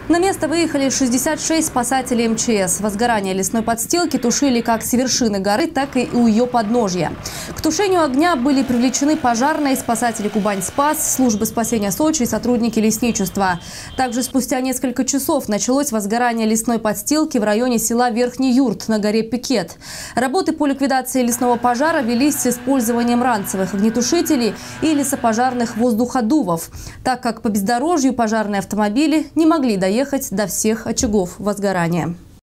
На место выехали 66 спасателей МЧС. Возгорание лесной подстилки тушили как с вершины горы, так и у ее подножья. К тушению огня были привлечены пожарные, спасатели «Кубань-Спас», службы спасения Сочи и сотрудники лесничества. Также спустя несколько часов началось возгорание лесной подстилки в районе села Верхний Юрт на горе Пикет. Работы по ликвидации лесного пожара велись с использованием ранцевых огнетушителей и лесопожарных воздуходувов, так как по бездорожью пожарные автомобили не могли доехать до всех очагов возгорания.